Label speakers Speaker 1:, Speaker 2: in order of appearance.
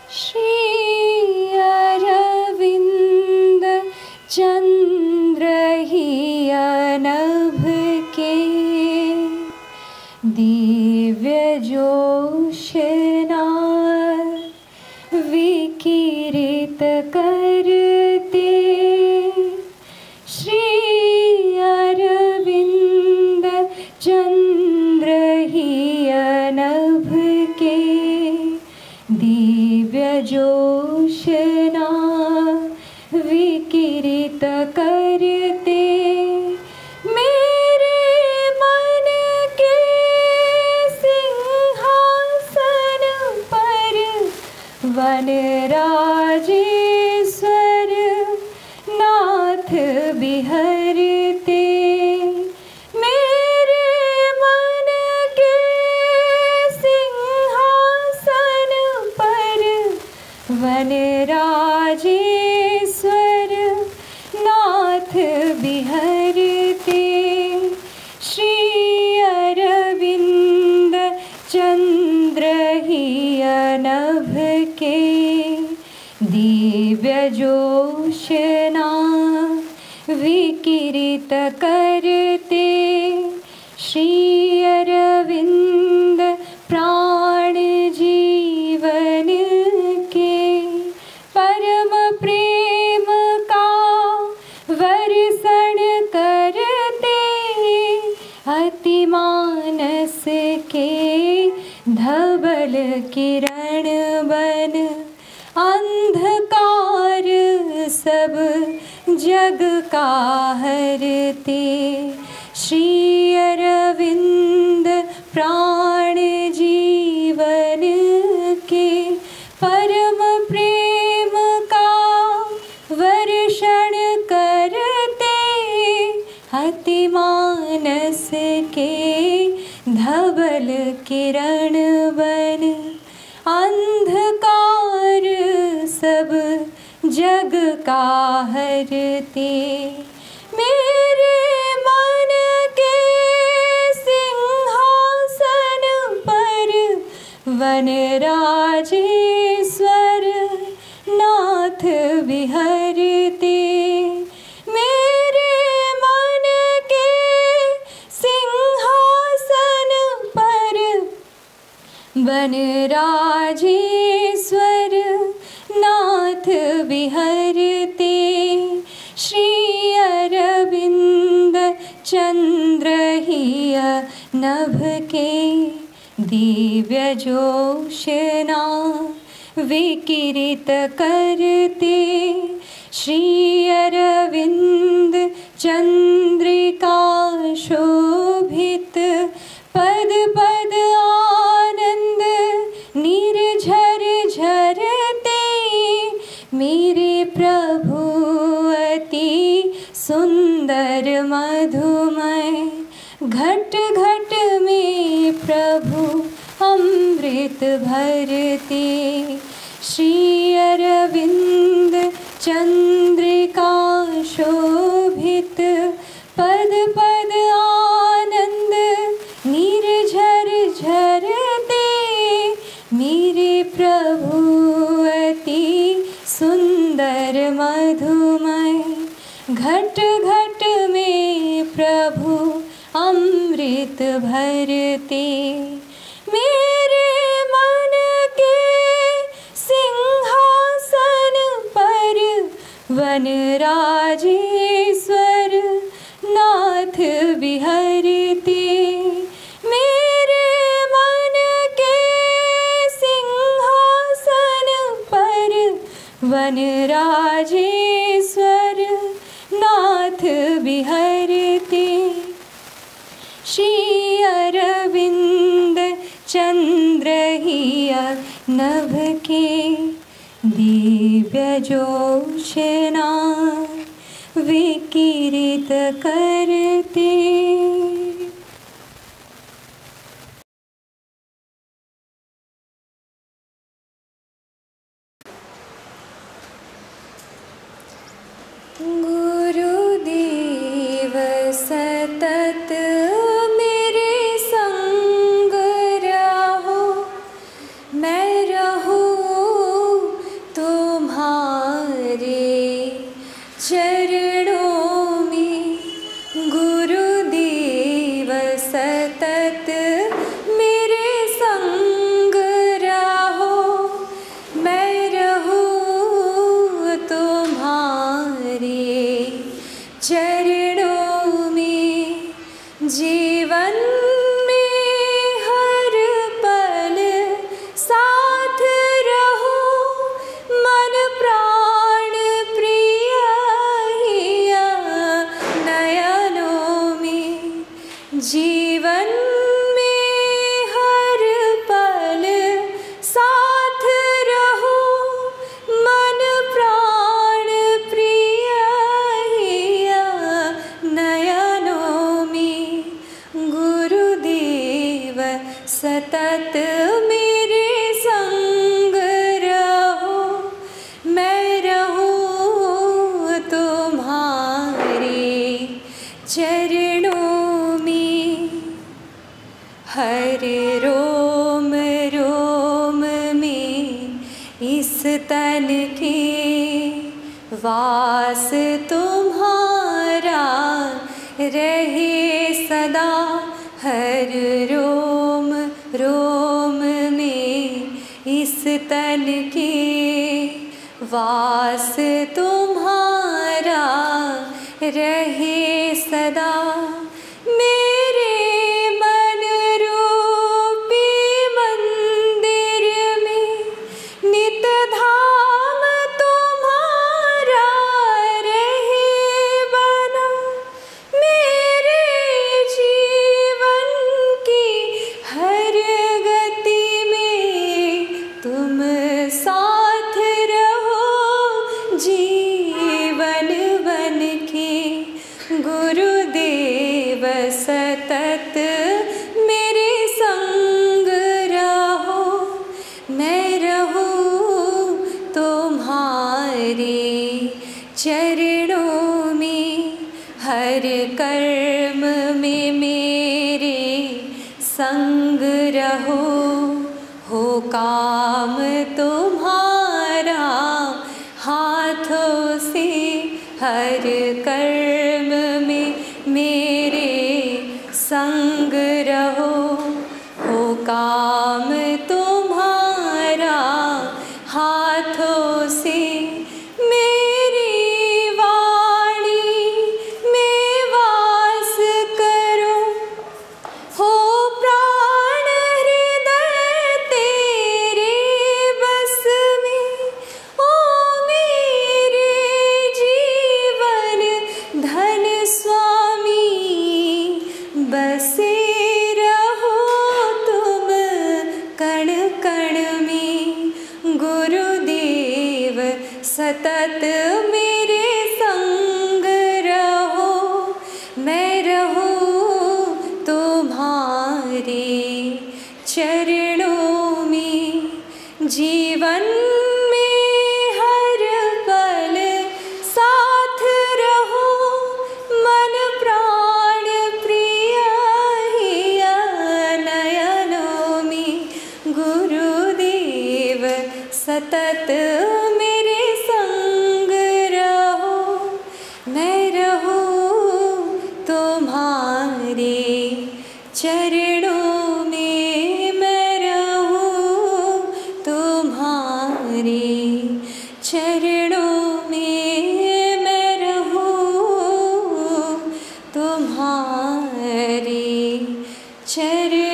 Speaker 1: श्री अरविंद चंद्र ही नभ के दिव्य जोशना विकिरित करते। श्री अरविंद चंद्र ही नभ के दिव्य जोशना विकिरित करते। मेरे मन के सिंहासन पर वनराजेश्वर नाथ बिहरते। मेरे मन के सिंहासन पर वनराजेश्वर नाथ बिहरते। श्री अरविंद चंद्र ही नभ के दिव्य जोशना विकिरित करते। श्री अरविंद प्राण जीवन के परम प्रेम का वर्षण करते। अति मानस के धवल किरण बन अंधकार सब जग का हरते। श्री अरविंद प्राण जीवन के परम प्रेम का वर्षण करते। अति मानस के धवल किरण बन अंधकार सब जग का हरते। मेरे मन के सिंहासन पर वनराजेश्वर नाथ बिहरते। मेरे मन के सिंहासन पर वनराजेश्वर नाथ बिहरते। श्री अरविंद चंद्र ही नभ के दिव्य जोशना विकिरित करते। श्री अरविंद चंद्रिका शोभित पद पद आनंद निर्झर झरते। मेरे प्रभु अति सुंदर मधुमय घट घट में प्रभु अमृत भरते। श्री अरविंद चंद्रिका शोभित पद पद आनंद निर्झर झरते। मेरे प्रभु अति सुंदर मधुमय घट घट में प्रभु अमृत भरते। मेरे मन के सिंहासन पर वनराजेश्वर नाथ बिहरते। मेरे मन के सिंहासन पर वनराजेश्वर नाथ बिहरते। श्री अरविंद चंद्र ही नभ के दिव्य जोशना विकिरित करते। गुरुदेव सतत मेरे संग रहो, मैं रहूं इस तन के वास तुम्हारा रहे सदा हर रोम रोम में। इस तन के वास तुम्हारा रहे सदा। मेरे मन रूपी मंदिर में नित धाम तुम्हारा रहे बना। मेरे जीवन की हर गति में तुम साथ रहो जीवन बन के। गुरुदेव सतत मेरे संग रहो, मैं रहूं तुम्हारे चरणों में। हर कर्म में मेरे संग रहो, हो काम तुम्हारा हाथों से। हर कर्म में मेरे संग रहो, हो काम तुम्हारा हाथों से। मेरी वाणी में वास करो, हो प्राण हृदय तेरे बस में। ओ मेरे जीवन धन स्वामी, बसे रहो तुम कण कण में। गुरुदेव सतत मेरे संग रहो, मैं रहूं तुम्हारे चरणों में। जीवन में हर पल साथ रहो, मन प्राण प्रिय हिया नयनों में। गुरुदेव सतत मेरे संग रहो, मैं रहूं तुम्हारे चरणों में। मैं रहूं तुम्हारे चरणों में। मैं रहूं तुम्हारे चरणों